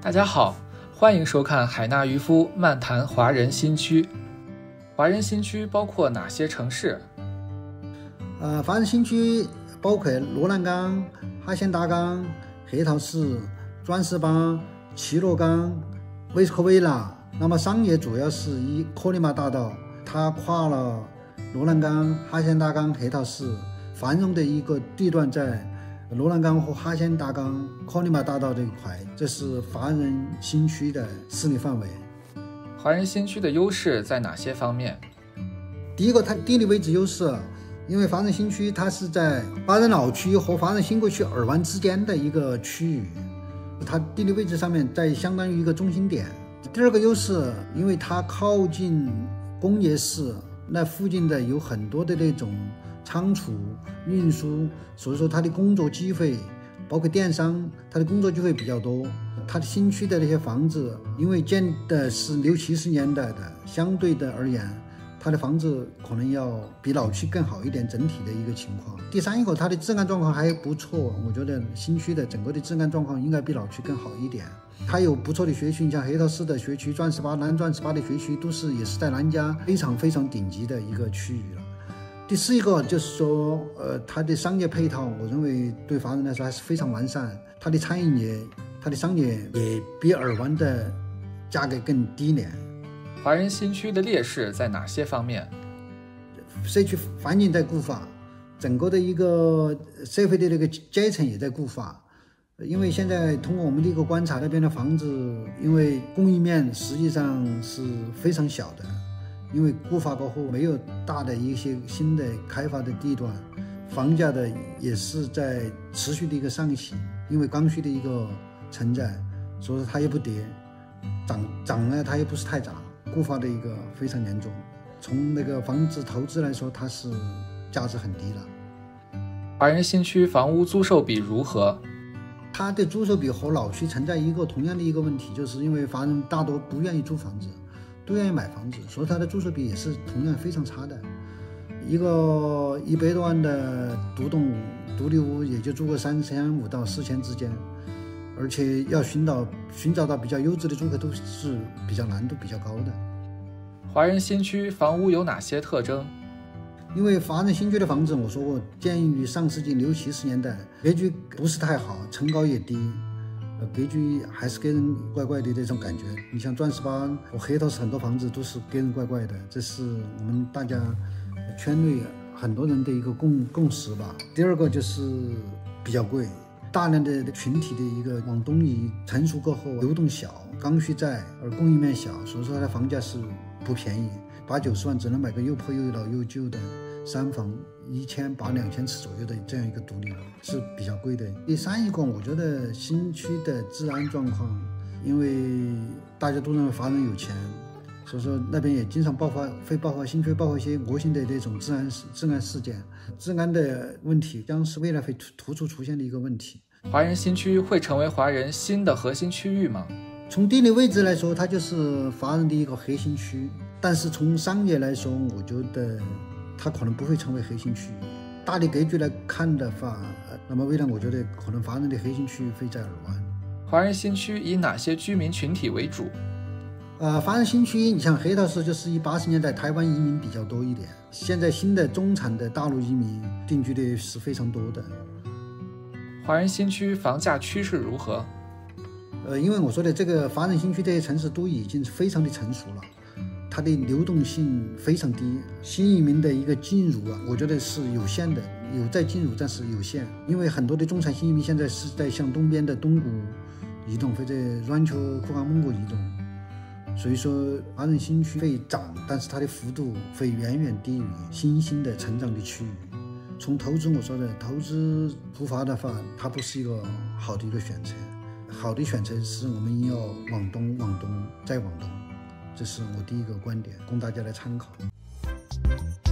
大家好，欢迎收看海纳渔夫漫谈华人新区。华人新区包括哪些城市？ 华人新区包括罗兰岗、哈仙大岗、黑桃市、钻石浜、七罗岗、维科维纳。那么商业主要是以科尼玛大道，它跨了罗兰岗、哈仙大岗、黑桃市，繁荣的一个地段在罗兰岗和哈仙大岗、科尼玛大道这一块，这是华人新区的势力范围。 华人新区的优势在哪些方面？ 第一个，它地理位置优势，因为华人新区它是在华人老区和华人新国区耳湾之间的一个区域，它地理位置上面在相当于一个中心点。第二个优势，因为它靠近工业市，那附近的有很多的那种仓储运输，所以说它的工作机会包括电商，它的工作机会比较多。它的新区的那些房子因为建的是60、70年代的，相对的而言它的房子可能要比老区更好一点，整体的一个情况。第三一个，它的治安状况还不错，我觉得新区的整个的治安状况应该比老区更好一点。它有不错的学区，你像黑桃市的学区、钻石坝、南钻石坝的学区也是在南加非常顶级的一个区域了。第四一个就是说，它的商业配套，我认为对华人来说还是非常完善。它的餐饮业、它的商业也比耳湾的价格更低廉。 华人新区的劣势在哪些方面？ 社区环境在固化，整个的一个社会的那个阶层也在固化。因为现在通过我们的一个观察，那边的房子因为供应面实际上是非常小的，因为固化过后没有大的一些新的开发的地段，房价的也是在持续的一个上行，因为刚需的一个存在，所以说它也不跌，涨呢它也不是太涨，固化的一个非常严重。从那个房子投资来说，它是价值很低了。 华人新区房屋租售比如何？ 它的租售比和老区存在一个同样的一个问题，就是因为华人大多不愿意租房子，都愿意买房子，所以它的租售比也是同样非常差的。一个100多万的独栋独立屋也就租个3500到4000之间，而且要寻找到比较优质的租客都是难度比较高的。 华人新区房屋有哪些特征？ 因为华人新区的房子，我说过建于上世纪60、70年代，格局不是太好，层高也低，格局还是给人怪怪的那种感觉。你像钻石坝和黑桃市很多房子都是给人怪怪的，这是我们大家圈内很多人的一个共识吧。第二个就是比较贵，大量的群体的一个往东移，成熟过后流动小，刚需在而供应面小，所以说它的房价是不便宜，80、90万只能买个又破又老又旧的3房，1800、2000尺左右的这样一个独立屋是比较贵的。第三一个，我觉得新区的治安状况，因为大家都认为华人有钱，所以说那边也经常会爆发新区爆发一些恶性的这种治安事件，治安的问题将是未来会突出出现的一个问题。 华人新区会成为华人新的核心区域吗？ 从地理位置来说，它就是华人的一个核心区，但是从商业来说，我觉得它可能不会成为核心区域。大的格局来看的话，那么未来我觉得可能华人的核心区域会在耳湾。 华人新区以哪些居民群体为主？ 华人新区，你像黑桃市就是以80年代台湾移民比较多一点，现在新的中产的大陆移民定居的是非常多的。 华人新区房价趋势如何？ 因为我说的这个华人新区这些城市都已经非常的成熟了，它的流动性非常低，新移民的一个进入我觉得是有限的，有在进入但是有限，因为很多的中产新移民现在是在向东边的东谷移动，或者软球库冈蒙古移动，所以说华人新区会涨，但是它的幅度会远远低于新兴的成长的区域。从投资我说的投资出发的话，它不是一个好的一个选择，好的选择是我们要往东再往东，这是我第一个观点，供大家来参考。